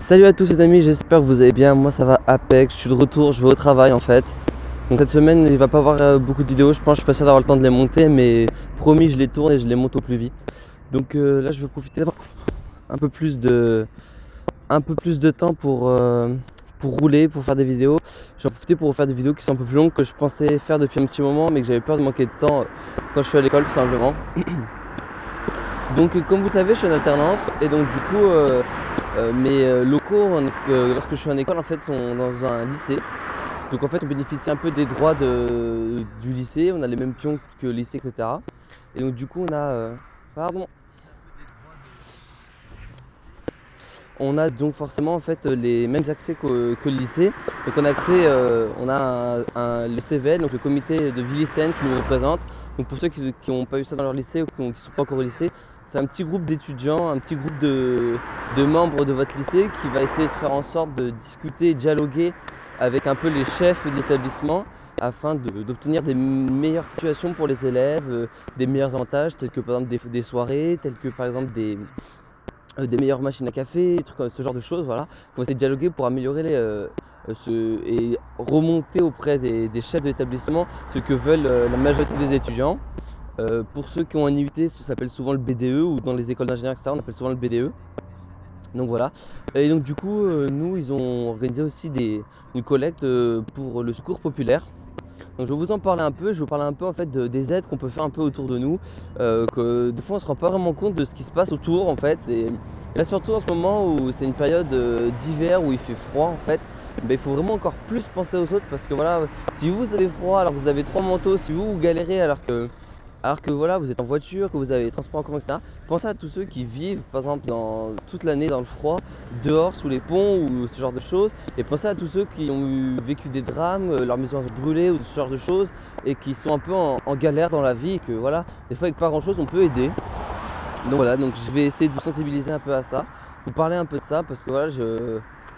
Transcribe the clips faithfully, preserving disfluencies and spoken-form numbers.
Salut à tous les amis, j'espère que vous allez bien. Moi ça va Apex, je suis de retour, je vais au travail en fait. Donc cette semaine il va pas y avoir euh, beaucoup de vidéos, je pense que je suis pas sûr d'avoir le temps de les monter, mais promis je les tourne et je les monte au plus vite. Donc euh, là je vais profiter d'avoir un peu plus de un peu plus de temps pour, euh, pour rouler, pour faire des vidéos. Je vais en profiter pour faire des vidéos qui sont un peu plus longues que je pensais faire depuis un petit moment, mais que j'avais peur de manquer de temps quand je suis à l'école tout simplement. Donc euh, comme vous savez je suis en alternance et donc du coup euh, euh, mes euh, locaux en- euh, lorsque je suis en école en fait sont dans un lycée. Donc en fait on bénéficie un peu des droits de, du lycée, on a les mêmes pions que le lycée, et cetera. Et donc du coup on a euh, pardon. On a donc forcément en fait les mêmes accès que, que le lycée. Donc on a accès, euh, on a un, un- le C V L, donc le comité de vie lycéenne qui nous représente. Donc pour ceux qui n'ont pas eu ça dans leur lycée ou qui ne sont pas encore au lycée, c'est un petit groupe d'étudiants, un petit groupe de, de membres de votre lycée qui va essayer de faire en sorte de discuter, dialoguer avec un peu les chefs de l'établissement afin de- d'obtenir des meilleures situations pour les élèves, euh, des meilleurs avantages tels que par exemple des, des soirées, tels que par exemple des, euh, des meilleures machines à café, trucs comme ce genre de choses, voilà. On va essayer de dialoguer pour améliorer les, euh, euh, ce, et remonter auprès des, des chefs d'établissement ce que veulent euh, la majorité des étudiants. Euh, pour ceux qui ont un I U T, ça s'appelle souvent le B D E, ou dans les écoles d'ingénieurs, et cetera, on appelle souvent le B D E. Donc voilà. Et donc du coup, euh, nous, ils ont organisé aussi des, une collecte euh, pour le secours populaire. Donc je vais vous en parler un peu, je vais vous parler un peu en fait de- des aides qu'on peut faire un peu autour de nous, euh, que des fois on se rend pas vraiment compte de ce qui se passe autour en fait. Et, et là surtout en ce moment où c'est une période euh, d'hiver où il fait froid en fait, ben, il faut vraiment encore plus penser aux autres parce que voilà, si vous avez froid alors que vous avez trois manteaux, si vous, vous galérez alors que alors que voilà, vous êtes en voiture, que vous avez les transports en commun, et cetera. Pensez à tous ceux qui vivent, par exemple, dans, toute l'année dans le froid, dehors, sous les ponts ou ce genre de choses. Et pensez à tous ceux qui ont eu, vécu des drames, euh, leur maison a brûlé ou ce genre de choses, et qui sont un peu en, en galère dans la vie. Et que voilà, des fois, avec pas grand chose, on peut aider. Donc voilà, donc je vais essayer de vous sensibiliser un peu à ça, vous parler un peu de ça, parce que voilà, je.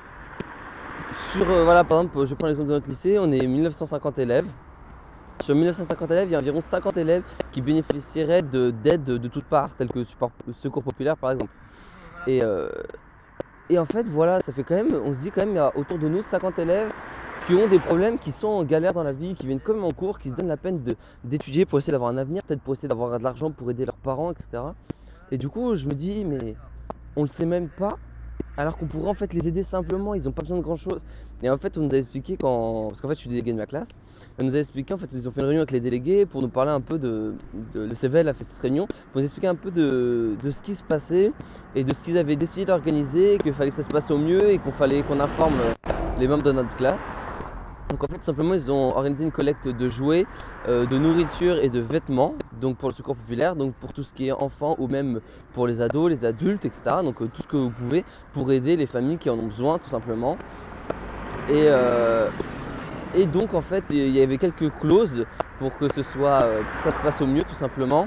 Sur, euh, voilà, par exemple, je prends l'exemple de notre lycée, on est mille neuf cent cinquante élèves. Sur mille neuf cent cinquante élèves, il y a environ cinquante élèves qui bénéficieraient d'aide de, de toutes parts, telles que le support, le secours populaire par exemple. Et, euh, et en fait, voilà, ça fait quand même, on se dit quand même, il y a autour de nous cinquante élèves qui ont des problèmes, qui sont en galère dans la vie, qui viennent quand même en cours, qui se donnent la peine de- d'étudier pour essayer d'avoir un avenir, peut-être pour essayer d'avoir de l'argent pour aider leurs parents, et cetera. Et du coup, je me dis, mais on le sait même pas, alors qu'on pourrait en fait les aider simplement, ils ont pas besoin de grand chose. Et en fait, on nous a expliqué quand. Parce qu'en fait, je suis délégué de ma classe. On nous a expliqué, en fait, ils ont fait une réunion avec les délégués pour nous parler un peu de. de le C V L a fait cette réunion pour nous expliquer un peu de, de ce qui se passait et de ce qu'ils avaient décidé d'organiser, qu'il fallait que ça se passe au mieux et qu'on fallait qu'on informe les membres de notre classe. Donc en fait simplement ils ont organisé une collecte de jouets, euh, de nourriture et de vêtements, donc pour le secours populaire, donc pour tout ce qui est enfants ou même pour les ados, les adultes, et cetera. Donc euh, tout ce que vous pouvez pour aider les familles qui en ont besoin tout simplement. Et, euh, et donc en fait il y avait quelques clauses pour que ce soit euh, pour que ça se passe au mieux tout simplement.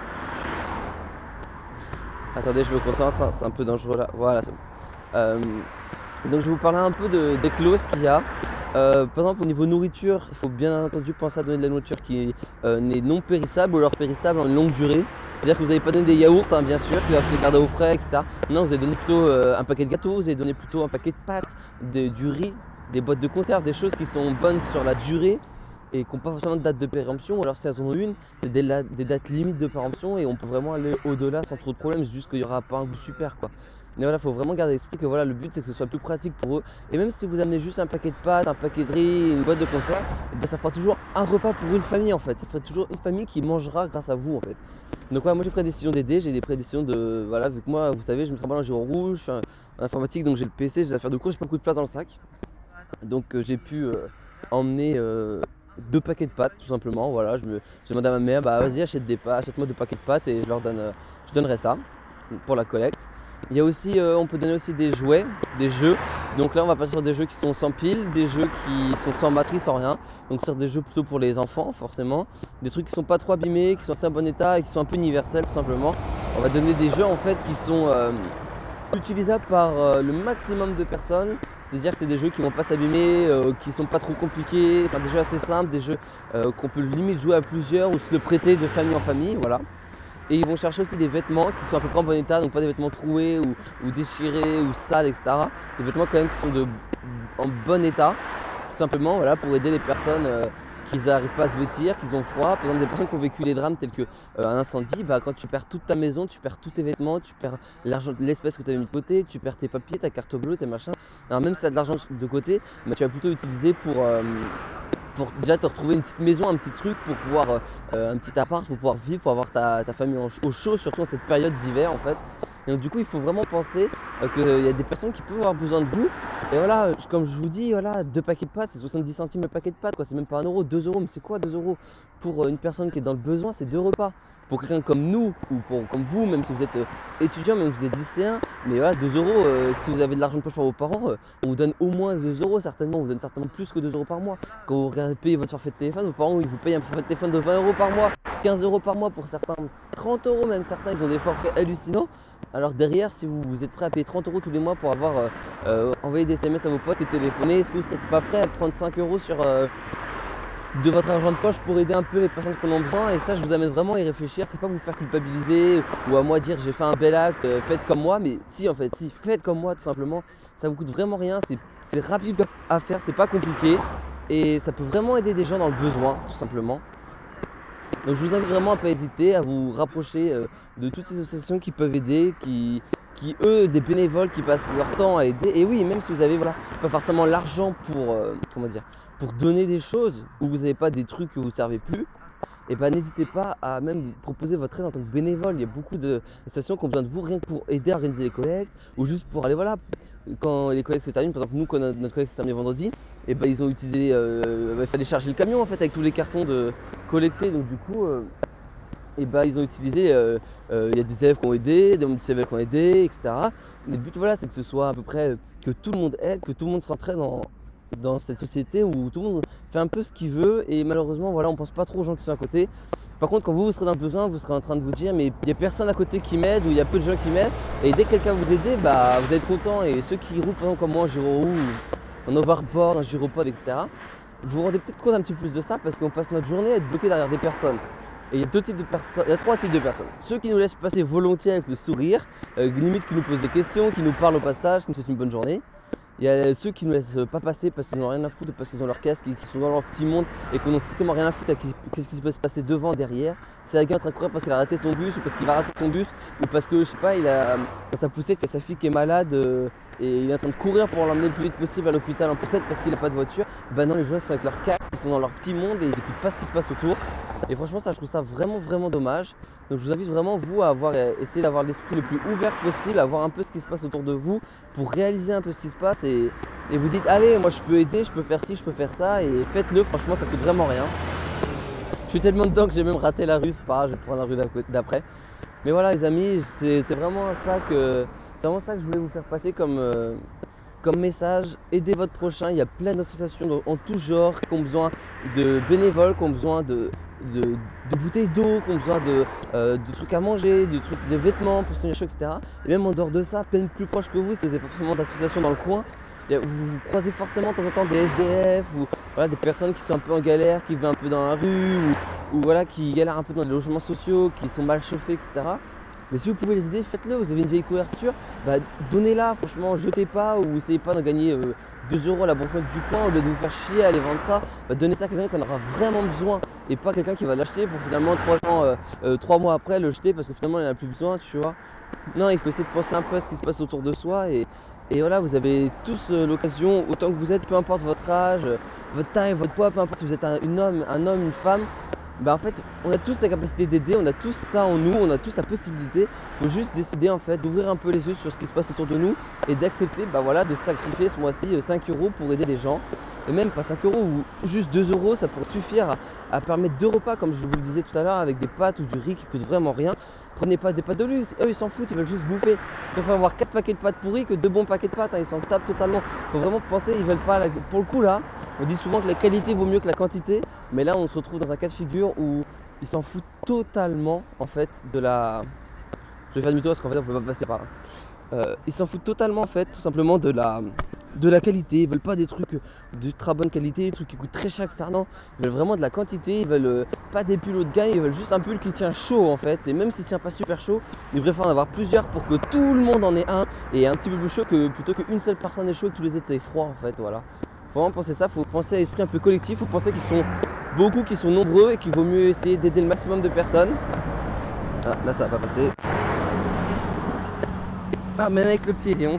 Attendez, je me concentre, hein, c'est un peu dangereux là. Voilà, c'est bon. Euh, donc je vais vous parler un peu de, des clauses qu'il y a. Euh, par exemple au niveau nourriture, il faut bien entendu penser à donner de la nourriture qui euh, n'est non périssable ou alors périssable en une longue durée. C'est-à-dire que vous n'allez pas donner des yaourts, hein, bien sûr, qui doivent se garder au frais, et cetera. Non, vous allez donner plutôt euh, un paquet de gâteaux, vous allez donner plutôt un paquet de pâtes, de- du riz, des boîtes de conserve, des choses qui sont bonnes sur la durée et qui n'ont pas forcément de date de péremption. Ou alors si elles en ont une, c'est des, des dates limites de péremption et on peut vraiment aller au-delà sans trop de problèmes, juste qu'il n'y aura pas un goût super quoi. Mais voilà, il faut vraiment garder à l'esprit que voilà, le but c'est que ce soit plus pratique pour eux. Et même si vous amenez juste un paquet de pâtes, un paquet de riz, une boîte de conserve, eh ben, ça fera toujours un repas pour une famille en fait. Ça fera toujours une famille qui mangera grâce à vous en fait. Donc voilà, moi j'ai pris la décision d'aider, j'ai des prédécisions de. Voilà, vu que moi, vous savez, je me travaille en géo rouge, je suis en informatique, donc j'ai le P C, j'ai des affaires de cours, j'ai pas beaucoup de place dans le sac. Donc euh, j'ai pu euh, emmener euh, deux paquets de pâtes tout simplement. Voilà, je me j'ai demandé à ma mère, bah vas-y achète des pâtes, achète-moi deux paquets de pâtes et je leur donne, euh, je donnerai ça pour la collecte. Il y a aussi, euh, on peut donner aussi des jouets, des jeux. Donc là on va passer sur des jeux qui sont sans pile, des jeux qui sont sans batterie, sans rien. Donc sur des jeux plutôt pour les enfants forcément. Des trucs qui sont pas trop abîmés, qui sont assez en bon état et qui sont un peu universels tout simplement. On va donner des jeux en fait qui sont euh, utilisable par euh, le maximum de personnes. C'est-à-dire que c'est des jeux qui vont pas s'abîmer, euh, qui sont pas trop compliqués, enfin des jeux assez simples, des jeux euh, qu'on peut limite jouer à plusieurs ou se le prêter de famille en famille, voilà. Et ils vont chercher aussi des vêtements qui sont à peu près en bon état, donc pas des vêtements troués ou, ou déchirés ou sales, et cetera. Des vêtements quand même qui sont de, en bon état, tout simplement voilà, pour aider les personnes euh, qui n'arrivent pas à se vêtir, qui ont froid. Par exemple, des personnes qui ont vécu les drames tels qu'un euh, incendie, bah, quand tu perds toute ta maison, tu perds tous tes vêtements, tu perds l'argent, l'espèce que tu avais mis de côté, tu perds tes papiers, ta carte bleue, tes machins. Alors même si tu as de l'argent de côté, bah, tu vas plutôt l'utiliser pour... Euh, pour déjà te retrouver une petite maison, un petit truc pour pouvoir, euh, un petit appart pour pouvoir vivre, pour avoir ta, ta famille en, au chaud, surtout en cette période d'hiver en fait. Et donc du coup il faut vraiment penser euh, qu'il y a des personnes qui peuvent avoir besoin de vous. Et voilà, je- comme je vous dis, voilà, deux paquets de pâtes, c'est soixante-dix centimes le paquet de pâtes, quoi. C'est même pas un euro, deux euros, mais c'est quoi deux euros? Pour euh, une personne qui est dans le besoin, c'est deux repas. Pour quelqu'un comme nous, ou pour, comme vous, même si vous êtes euh, étudiant, même si vous êtes lycéen, mais voilà, deux euros, euh, si vous avez de l'argent de poche pour vos parents, euh, on vous donne au moins deux euros certainement, on vous donne certainement plus que deux euros par mois. Quand vous regardez payer votre forfait de téléphone, vos parents ils vous payent un forfait de téléphone de vingt euros par mois, quinze euros par mois pour certains, trente euros même certains, ils ont des forfaits hallucinants. Alors derrière, si vous, vous êtes prêt à payer trente euros tous les mois pour avoir euh, euh, envoyé des S M S à vos potes et téléphoner, est-ce que vous ne serez pas prêt à prendre cinq euros sur, euh, de votre argent de poche pour aider un peu les personnes qui en ont besoin? Et ça, je vous amène vraiment à y réfléchir. C'est pas vous faire culpabiliser ou à moi dire j'ai fait un bel acte, euh, faites comme moi, mais si en fait, si, faites comme moi tout simplement. Ça vous coûte vraiment rien, c'est c'est rapide à faire, c'est pas compliqué et ça peut vraiment aider des gens dans le besoin tout simplement. Donc je vous invite vraiment à ne pas hésiter à vous rapprocher euh, de toutes ces associations qui peuvent aider, qui, qui eux, des bénévoles qui passent leur temps à aider. Et oui, même si vous avez voilà, pas forcément l'argent pour, euh, comment dire, pour donner des choses, ou vous n'avez pas des trucs que vous ne servez plus, et ben n'hésitez pas à même proposer votre aide en tant que bénévole. Il y a beaucoup d'associations qui ont besoin de vous rien que pour aider à organiser les collectes ou juste pour aller voilà. Quand les collectes se terminent, par exemple nous quand notre collecte s'est terminée vendredi, et ben ils ont utilisé, euh, bah, il fallait charger le camion en fait avec tous les cartons de collectés, donc du coup euh, et ben ils ont utilisé, euh, euh, il y a des élèves qui ont aidé, des membres élèves qui ont aidé, et cetera. Mais le but voilà c'est que ce soit à peu près euh, que tout le monde aide, que tout le monde s'entraide dans, dans cette société où tout le monde fait un peu ce qu'il veut et malheureusement voilà on pense pas trop aux gens qui sont à côté. Par contre quand vous, vous serez dans le besoin, vous serez en train de vous dire mais il n'y a personne à côté qui m'aide ou il y a peu de gens qui m'aident et dès que quelqu'un vous aide, bah vous êtes content et ceux qui roulent par exemple comme moi en gyro ou en overboard, en gyropod, et cetera. Vous vous rendez peut-être compte un petit peu plus de ça parce qu'on passe notre journée à être bloqué derrière des personnes. Et il y a deux types de personnes, il y a trois types de personnes. Ceux qui nous laissent passer volontiers avec le sourire, euh, limite qui nous posent des questions, qui nous parlent au passage, qui nous souhaitent une bonne journée. Il y a ceux qui ne nous laissent pas passer parce qu'ils n'ont rien à foutre, parce qu'ils ont leur casque et qui sont dans leur petit monde et qu'on n'a strictement rien à foutre à qu'est-ce qui peut se passer devant, derrière. C'est un gars en train de courir parce qu'il a raté son bus ou parce qu'il va rater son bus ou parce que, je sais pas, il a dans sa poussette, il y a sa fille qui est malade euh, et il est en train de courir pour l'emmener le plus vite possible à l'hôpital en poussette parce qu'il n'a pas de voiture. Bah non, les gens sont avec leur casque, ils sont dans leur petit monde et ils écoutent pas ce qui se passe autour. Et franchement, ça, je trouve ça vraiment, vraiment dommage. Donc je vous invite vraiment, vous, à avoir euh, essayé d'avoir l'esprit le plus ouvert possible, à voir un peu ce qui se passe autour de vous pour réaliser un peu ce qui se passe et, et vous dites allez moi je peux aider, je peux faire ci, je peux faire ça et faites-le, franchement ça coûte vraiment rien. Je suis tellement dedans que j'ai même raté la rue, c'est pas grave, je vais prendre la rue d'après. Mais voilà les amis, c'était vraiment ça que c'est vraiment ça que je voulais vous faire passer comme, euh, comme message. Aidez votre prochain, il y a plein d'associations en tout genre qui ont besoin de bénévoles, qui ont besoin de, de, de bouteilles d'eau, qui ont besoin de, euh, de trucs à manger, de, trucs, de vêtements pour se tenir chaud, et cetera. Et même en dehors de ça, plein plus proche que vous, si vous n'avez pas forcément d'association dans le coin, vous, vous croisez forcément de temps en temps des S D F ou voilà, des personnes qui sont un peu en galère, qui vivent un peu dans la rue ou, ou voilà, qui galèrent un peu dans les logements sociaux, qui sont mal chauffés, et cetera. Mais si vous pouvez les aider, faites-le. Vous avez une vieille couverture, bah, donnez-la, franchement, jetez pas ou essayez pas d'en gagner euh, deux euros à la banquette du coin au lieu de vous faire chier à aller vendre ça. Bah, donnez ça à quelqu'un qui en aura vraiment besoin et pas quelqu'un qui va l'acheter pour finalement trois ans, euh, euh, trois mois après le jeter parce que finalement il n'en a plus besoin, tu vois. Non, il faut essayer de penser un peu à ce qui se passe autour de soi et, et voilà, vous avez tous euh, l'occasion, autant que vous êtes, peu importe votre âge, euh, votre taille, votre poids, peu importe si vous êtes un, une homme, un homme, une femme, bah en fait, on a tous la capacité d'aider, on a tous ça en nous, on a tous la possibilité. Il faut juste décider en fait d'ouvrir un peu les yeux sur ce qui se passe autour de nous et d'accepter bah voilà, de sacrifier ce mois-ci cinq euros pour aider des gens. Et même pas cinq euros ou juste deux euros, ça pourrait suffire à, à permettre deux repas, comme je vous le disais tout à l'heure, avec des pâtes ou du riz qui coûtent vraiment rien. Prenez pas des pâtes de luxe, eux ils s'en foutent, ils veulent juste bouffer. Ils préfèrent avoir quatre paquets de pâtes pourries que deux bons paquets de pâtes, hein, ils s'en tapent totalement. Faut vraiment penser, ils veulent pas. Pour le coup là, on dit souvent que la qualité vaut mieux que la quantité, mais là on se retrouve dans un cas de figure où ils s'en foutent totalement en fait de la. Je vais faire demi-tour parce qu'en fait on peut pas passer par là. Euh, ils s'en foutent totalement en fait, tout simplement de la de la qualité, ils veulent pas des trucs de très bonne qualité, des trucs qui coûtent très cher, et cetera. Non, ils veulent vraiment de la quantité, ils veulent euh, pas des pulls haut de gamme, ils veulent juste un pull qui tient chaud en fait. Et même s'il tient pas super chaud, ils préfèrent en avoir plusieurs pour que tout le monde en ait un et un petit peu plus chaud que plutôt qu'une seule personne est chaud et que tous les autres aient froid en fait. Voilà. Faut vraiment penser ça, faut penser à l'esprit un peu collectif, faut penser qu'ils sont beaucoup, qui sont nombreux et qu'il vaut mieux essayer d'aider le maximum de personnes. Ah, là ça va pas passer. Ah, même avec le pied donc.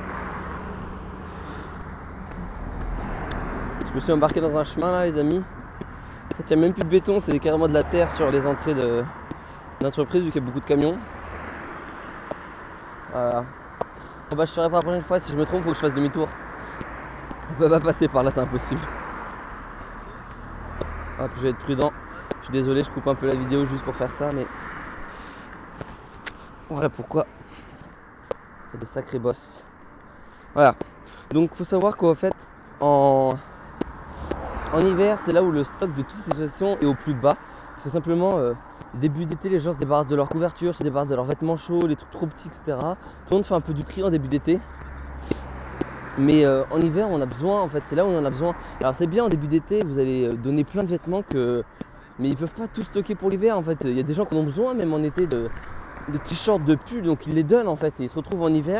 Je me suis embarqué dans un chemin là les amis. En fait il n'y a même plus de béton, c'est carrément de la terre sur les entrées de l'entreprise vu qu'il y a beaucoup de camions. Voilà. Bon bah je ferai pour la prochaine fois, si je me trompe faut que je fasse demi-tour. On peut pas passer par là, c'est impossible. Hop, je vais être prudent. Je suis désolé, je coupe un peu la vidéo juste pour faire ça, mais voilà pourquoi. Il y a des sacrés boss. Voilà. Donc faut savoir qu'en fait, en En hiver, c'est là où le stock de toutes ces associations est au plus bas. Tout simplement, euh, début d'été, les gens se débarrassent de leur couverture, se débarrassent de leurs vêtements chauds, les trucs trop petits, et cetera. Tout le monde fait un peu du tri en début d'été. Mais euh, en hiver, on a besoin, en fait, c'est là où on en a besoin. Alors c'est bien en début d'été, vous allez donner plein de vêtements que... Mais ils peuvent pas tout stocker pour l'hiver, en fait. Il y a des gens qui en ont besoin, même en été, de, de t-shirts, de pulls, donc ils les donnent, en fait. Et ils se retrouvent en hiver.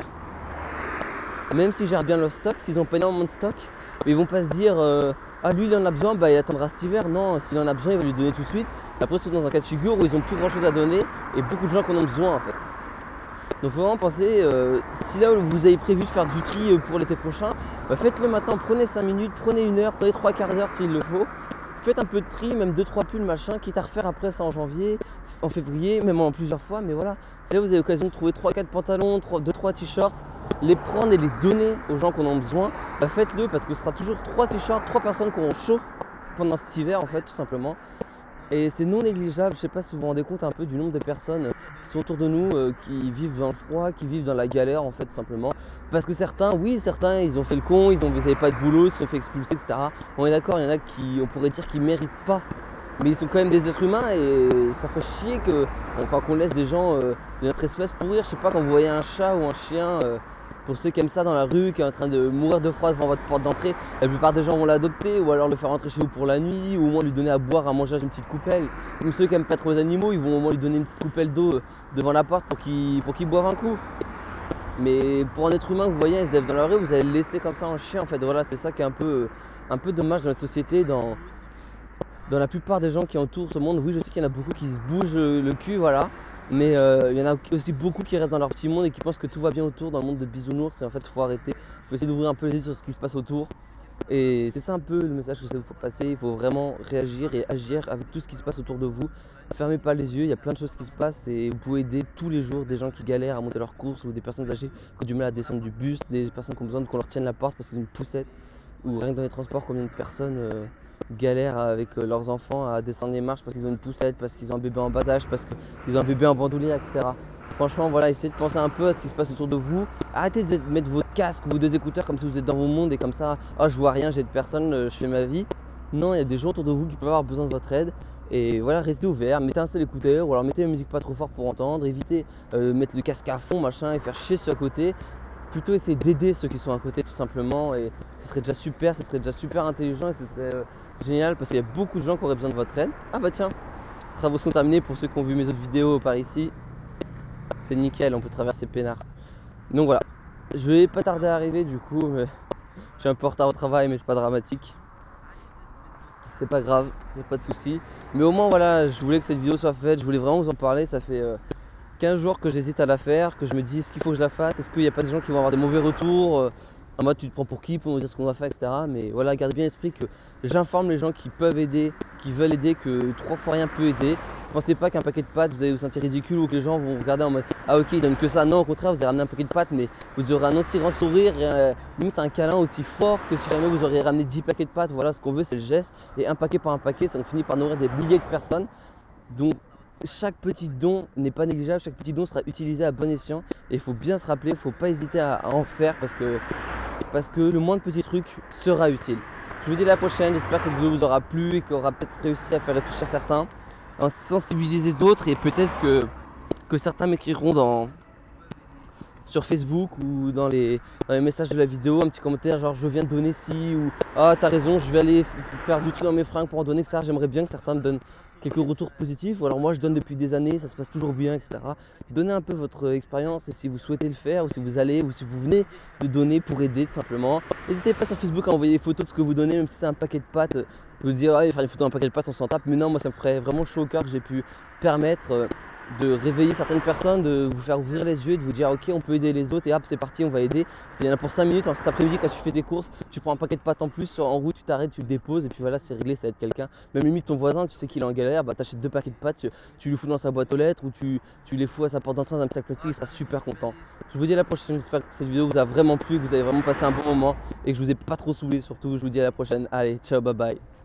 Même s'ils gèrent bien leur stock, s'ils n'ont pas énormément de stock, ils vont pas se dire euh, ah lui il en a besoin, bah il attendra cet hiver. Non, s'il en a besoin, il va lui donner tout de suite. Après, c'est dans un cas de figure où ils ont plus grand chose à donner et beaucoup de gens qui en ont besoin en fait. Donc faut vraiment penser, euh, si là où vous avez prévu de faire du tri pour l'été prochain, bah faites-le maintenant, prenez cinq minutes, prenez une heure, prenez trois quarts d'heure s'il le faut. Faites un peu de tri, même deux trois pulls machin, quitte à refaire après ça en janvier, en février, même en plusieurs fois, mais voilà. C'est là où vous avez l'occasion de trouver trois quatre pantalons, deux trois t-shirts, les prendre et les donner aux gens qui en ont besoin. Bah faites-le parce que ce sera toujours trois t-shirts, trois personnes qui auront chaud pendant cet hiver en fait, tout simplement. Et c'est non négligeable, je sais pas si vous vous rendez compte un peu du nombre de personnes qui sont autour de nous, euh, qui vivent dans le froid, qui vivent dans la galère en fait tout simplement. Parce que certains, oui certains ils ont fait le con, ils n'avaient pas de boulot, ils se sont fait expulser, et cetera. On est d'accord, il y en a qui, on pourrait dire qu'ils méritent pas. Mais ils sont quand même des êtres humains et ça fait chier que, enfin, qu'on laisse des gens euh, de notre espèce pourrir. Je sais pas, quand vous voyez un chat ou un chien, euh, pour ceux qui aiment ça dans la rue, qui est en train de mourir de froid devant votre porte d'entrée, la plupart des gens vont l'adopter ou alors le faire rentrer chez vous pour la nuit ou au moins lui donner à boire, à manger dans une petite coupelle. Ou ceux qui aiment pas trop les animaux, ils vont au moins lui donner une petite coupelle d'eau devant la porte pour qu'il pour qu'il boive un coup. Mais pour un être humain que vous voyez, il se lève dans la rue, vous allez le laisser comme ça en chien en fait. Voilà, c'est ça qui est un peu, un peu dommage dans la société, dans, dans la plupart des gens qui entourent ce monde. Oui, je sais qu'il y en a beaucoup qui se bougent le, le cul, voilà. Mais euh, il y en a aussi beaucoup qui restent dans leur petit monde et qui pensent que tout va bien autour dans le monde de bisounours. Et en fait, il faut arrêter. Il faut essayer d'ouvrir un peu les yeux sur ce qui se passe autour. Et c'est ça un peu le message que ça vous faut passer. Il faut vraiment réagir et agir avec tout ce qui se passe autour de vous. Fermez pas les yeux, il y a plein de choses qui se passent et vous pouvez aider tous les jours des gens qui galèrent à monter leurs courses ou des personnes âgées qui ont du mal à descendre du bus, des personnes qui ont besoin qu'on leur tienne la porte parce qu'ils ont une poussette, ou rien que dans les transports, combien de personnes euh, galèrent avec euh, leurs enfants à descendre les marches parce qu'ils ont une poussette, parce qu'ils ont un bébé en bas âge, parce qu'ils ont un bébé en bandoulière, et cetera. Franchement, voilà, essayez de penser un peu à ce qui se passe autour de vous. Arrêtez de mettre votre casque, vos deux écouteurs comme si vous êtes dans vos mondes et comme ça, oh je vois rien, j'ai de personne, euh, je fais ma vie. Non, il y a des gens autour de vous qui peuvent avoir besoin de votre aide. Et voilà, restez ouvert, mettez un seul écouteur ou alors mettez la musique pas trop fort pour entendre, évitez de euh, mettre le casque à fond machin et faire chier ceux à côté. Plutôt essayer d'aider ceux qui sont à côté tout simplement, et ce serait déjà super, ce serait déjà super intelligent et ce serait euh, génial parce qu'il y a beaucoup de gens qui auraient besoin de votre aide. Ah bah tiens, les travaux sont terminés pour ceux qui ont vu mes autres vidéos par ici. C'est nickel, on peut traverser peinard. Donc voilà, je vais pas tarder à arriver du coup, mais je suis un peu en retard au travail mais c'est pas dramatique. C'est pas grave, y a pas de souci. Mais au moins voilà, je voulais que cette vidéo soit faite, je voulais vraiment vous en parler, ça fait euh, quinze jours que j'hésite à la faire, que je me dis est-ce qu'il faut que je la fasse, est-ce qu'il n'y a pas des gens qui vont avoir des mauvais retours, euh, en mode tu te prends pour qui pour nous dire ce qu'on doit faire, et cetera. Mais voilà, gardez bien à l'esprit que j'informe les gens qui peuvent aider, qui veulent aider, que trois fois rien peut aider. Pensez pas qu'un paquet de pâtes vous allez vous sentir ridicule ou que les gens vont regarder en mode ah ok ils donnent que ça. Non, au contraire, vous allez ramener un paquet de pâtes mais vous aurez un aussi grand sourire, et, euh, limite un câlin aussi fort que si jamais vous auriez ramené dix paquets de pâtes. Voilà, ce qu'on veut c'est le geste, et un paquet par un paquet ça on finit par nourrir des milliers de personnes. Donc chaque petit don n'est pas négligeable, chaque petit don sera utilisé à bon escient et il faut bien se rappeler, il ne faut pas hésiter à, à en faire parce que, parce que le moindre petit truc sera utile. Je vous dis à la prochaine, j'espère que cette vidéo vous aura plu et qu'aura peut-être réussi à faire réfléchir certains, à sensibiliser d'autres, et peut-être que, que certains m'écriront dans, sur Facebook ou dans les, dans les messages de la vidéo, un petit commentaire genre je viens de donner ci ou ah t'as raison, je vais aller f- faire du tri dans mes fringues pour en donner, que ça j'aimerais bien que certains me donnent quelques retours positifs, ou alors moi je donne depuis des années, ça se passe toujours bien, et cetera. Donnez un peu votre expérience et si vous souhaitez le faire, ou si vous allez, ou si vous venez de donner pour aider tout simplement. N'hésitez pas sur Facebook à envoyer des photos de ce que vous donnez, même si c'est un paquet de pâtes. euh, Vous dire, ouais, faire des photos d'un paquet de pâtes, on s'en tape, mais non, moi ça me ferait vraiment chaud au cœur que j'ai pu permettre euh, de réveiller certaines personnes, de vous faire ouvrir les yeux, de vous dire ok on peut aider les autres et hop c'est parti on va aider. Il y en a pour cinq minutes, hein, cet après-midi quand tu fais tes courses, tu prends un paquet de pâtes en plus, en route tu t'arrêtes, tu le déposes et puis voilà c'est réglé, ça aide quelqu'un. Même limite ton voisin, tu sais qu'il est en galère, bah t'achètes deux paquets de pâtes, tu, tu lui fous dans sa boîte aux lettres ou tu, tu les fous à sa porte d'entrée dans un petit sac plastique, il sera super content. Je vous dis à la prochaine, j'espère que cette vidéo vous a vraiment plu, que vous avez vraiment passé un bon moment et que je vous ai pas trop saoulé surtout. Je vous dis à la prochaine, allez ciao bye bye.